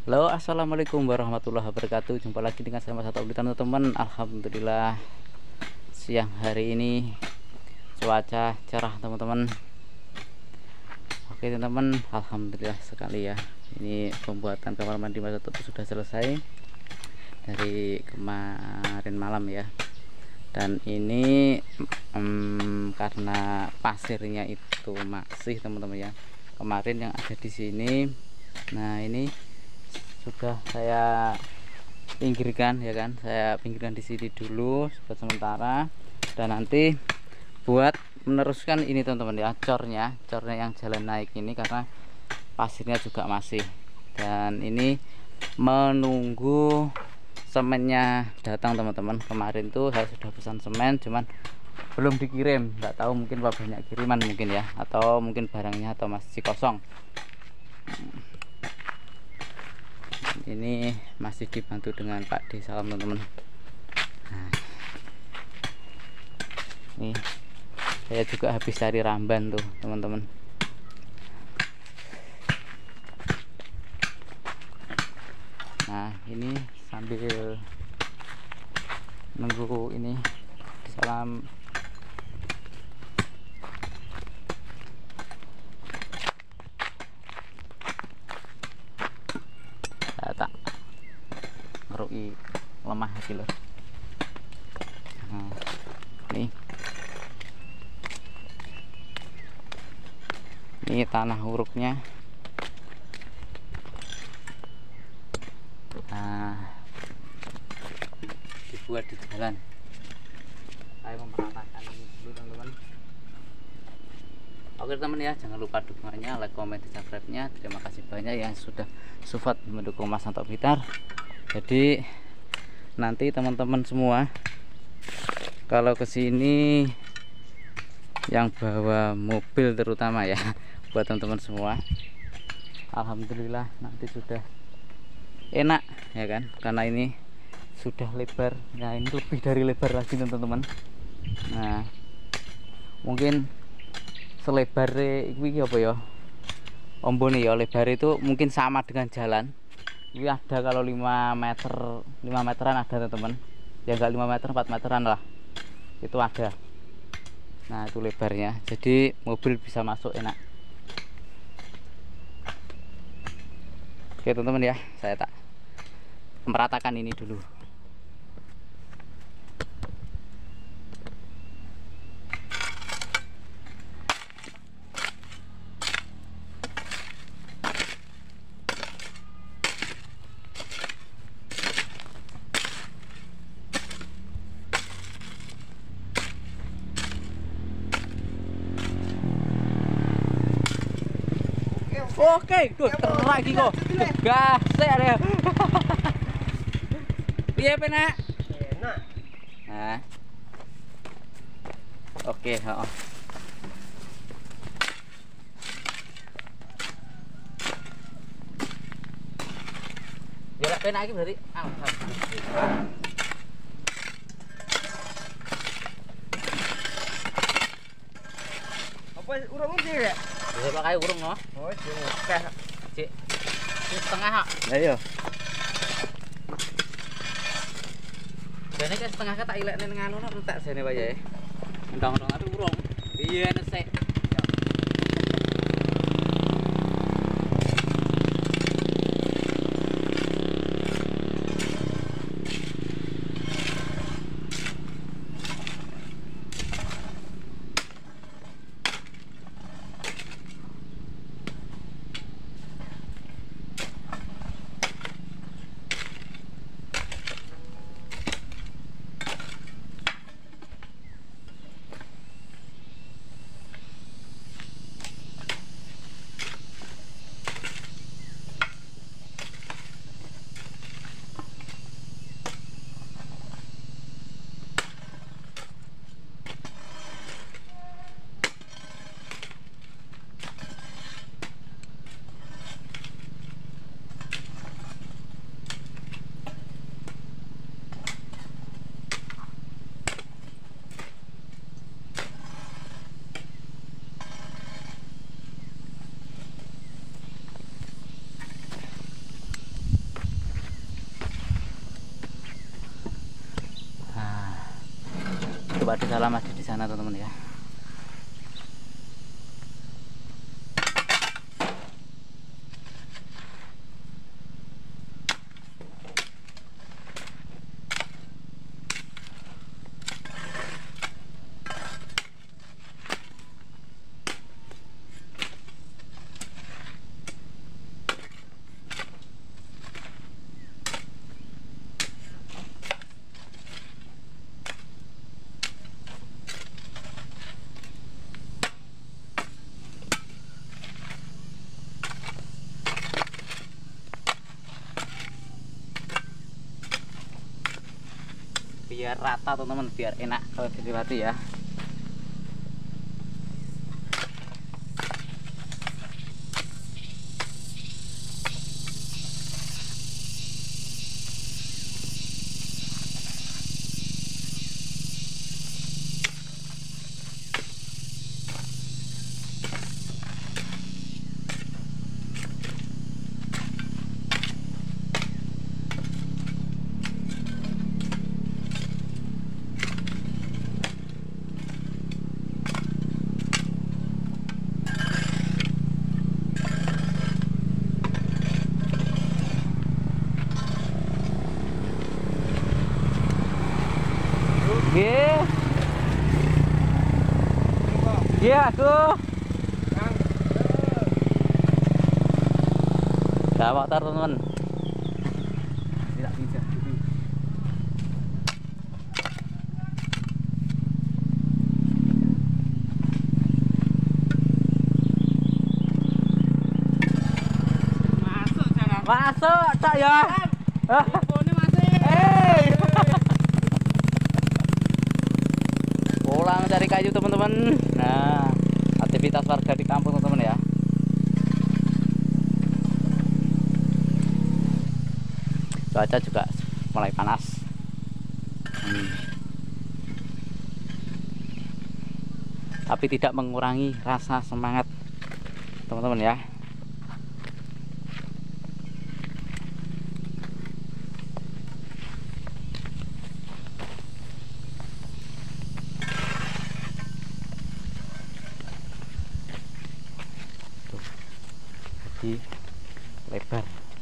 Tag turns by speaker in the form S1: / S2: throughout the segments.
S1: Halo, assalamualaikum warahmatullahi wabarakatuh. Jumpa lagi dengan saya Mas Atau teman-teman. Alhamdulillah siang hari ini cuaca cerah teman-teman. Oke teman-teman, alhamdulillah sekali ya. Ini pembuatan kamar mandi Mas Atau sudah selesai dari kemarin malam ya. Dan ini karena pasirnya itu masih teman-teman ya. Kemarin yang ada di sini. Nah, ini sudah saya pinggirkan ya kan, saya pinggirkan di sini dulu buat sementara, dan nanti buat meneruskan ini teman-teman ya, cornya yang jalan naik ini karena pasirnya juga masih, dan ini menunggu semennya datang teman-teman. Kemarin tuh saya sudah pesan semen cuman belum dikirim, nggak tahu mungkin banyak kiriman mungkin ya, atau mungkin barangnya atau masih kosong. Ini masih dibantu dengan Pak D. Salam teman-teman. Nah, ini saya juga habis cari ramban tuh teman-teman. Nah, ini sambil nunggu ini salam. Tak ngerui lemah gitu loh. Nah, ini tanah huruknya. Nah, dibuat di jalan. Saya memperhatikan ini dulu teman-teman. Oke teman ya, jangan lupa dukungannya, like, comment, subscribe-nya. Terima kasih banyak yang sudah support mendukung Mas Anto Blitar. Jadi nanti teman-teman semua kalau kesini yang bawa mobil terutama ya, buat teman-teman semua, alhamdulillah nanti sudah enak ya kan, karena ini sudah lebar. Nah, ini lebih dari lebar lagi teman-teman. Nah, mungkin selebar ini apa ya, ombone ya, lebar itu mungkin sama dengan jalan. Ini ada kalau 5 meteran ada teman-teman ya, enggak 5 meter, 4 meteran lah itu ada. Nah, itu lebarnya, jadi mobil bisa masuk enak. Oke teman-teman ya, saya tak meratakan ini dulu. Oke, tuh lagi kok. Gas ada. Piye penak?
S2: Enak.
S1: Nah. Oke, heeh. Ya lek penak iki berarti alhamdulillah.
S2: Apa urung iki ya?
S1: Bisa pakai urung no?
S2: Oh, sing akeh.
S1: Cik. Ini setengah hak.
S2: Ayo.
S1: Jane kan setengah tak ilekne ning anu no tak jane wae. Endang-endang tapi urung. Iya nesek. Pak De salah masih di sana teman-teman ya. Biar rata teman-teman, biar enak kalau dilewati ya. Iya aku. Gak motor teman-teman. Tidak bisa.
S2: Masuk jangan.
S1: Masuk tak ya?
S2: Ini masih.
S1: Pulang cari kayu teman-teman. Nah, aktivitas warga di kampung teman-teman ya. Cuaca juga mulai panas. Tapi tidak mengurangi rasa semangat teman-teman ya. Lebar.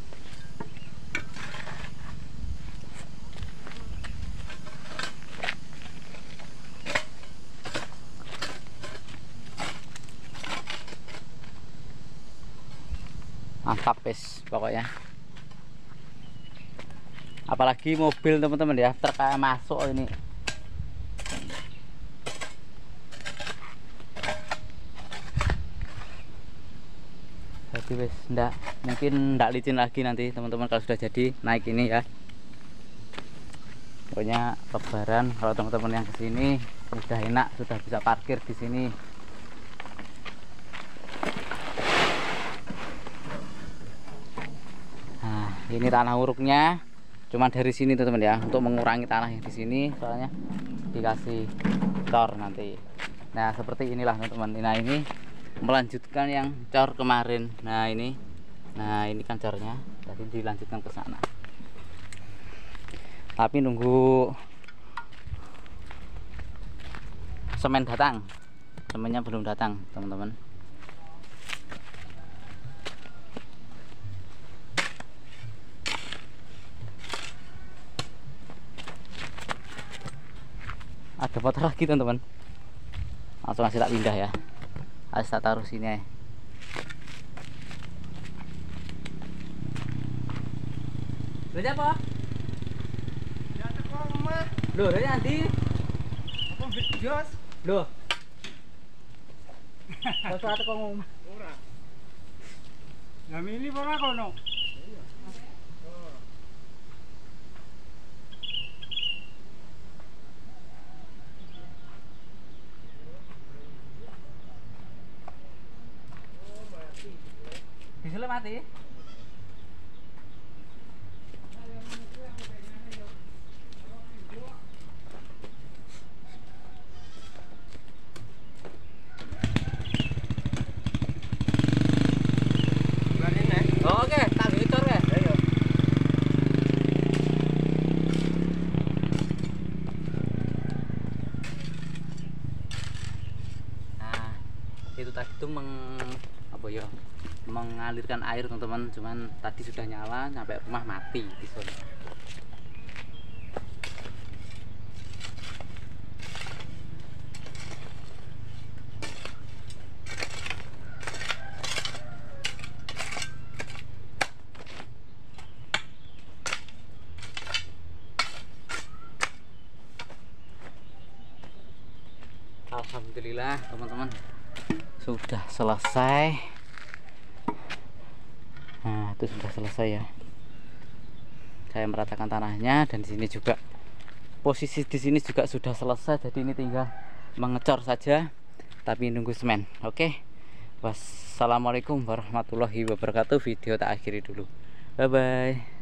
S1: Mantap wis pokoknya. Apalagi mobil teman-teman ya, terkaya masuk ini. Jadi wis mungkin ndak licin lagi nanti teman-teman kalau sudah jadi naik ini ya. Pokoknya lebaran kalau teman-teman yang kesini sudah enak, sudah bisa parkir di sini. Nah, ini tanah uruknya cuman dari sini teman-teman ya, untuk mengurangi tanah yang di sini soalnya dikasih cor nanti. Nah, seperti inilah teman-teman. Nah, ini melanjutkan yang cor kemarin. Nah ini kan cornya, jadi dilanjutkan ke sana. Tapi nunggu semen datang, semennya belum datang teman-teman. Ada motor lagi teman-teman, langsung aja tak pindah ya. Harus tak taruh sini ya. Loh apa?
S2: Ya teko omah.
S1: Loh, nanti.
S2: Apa bidios?
S1: Loh. Kok ora teko omah?
S2: Ora. Lah mili ora kono.
S1: Dieselnya mati. Oke, tak ngecor ya. Ayo. mengalirkan air teman-teman, cuman tadi sudah nyala sampai rumah mati di sana. Alhamdulillah teman-teman sudah selesai. Nah itu sudah selesai ya, saya meratakan tanahnya, dan di sini juga posisi di sini juga sudah selesai, jadi ini tinggal mengecor saja tapi nunggu semen. Oke, wassalamualaikum warahmatullahi wabarakatuh. Video tak akhiri dulu, bye bye.